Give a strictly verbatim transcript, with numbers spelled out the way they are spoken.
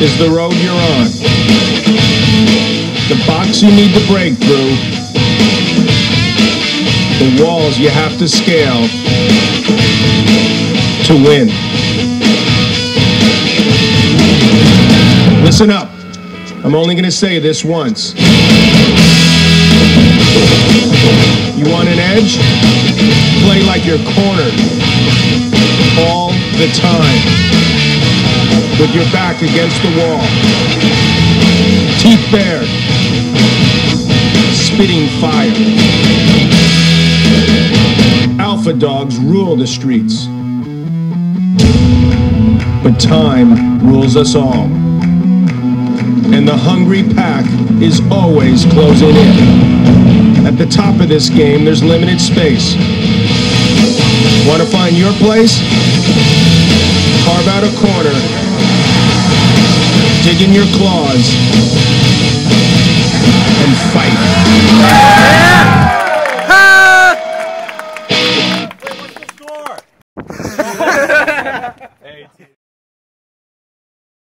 is the road you're on. The box you need to break through. The walls you have to scale to win. Listen up. I'm only going to say this once. You want an edge? Play like you're cornered all the time, with your back against the wall, teeth bared, spitting fire. Alpha dogs rule the streets, but time rules us all. And the hungry pack is always closing in. At the top of this game, there's limited space. Want to find your place? Carve out a corner, dig in your claws, and fight.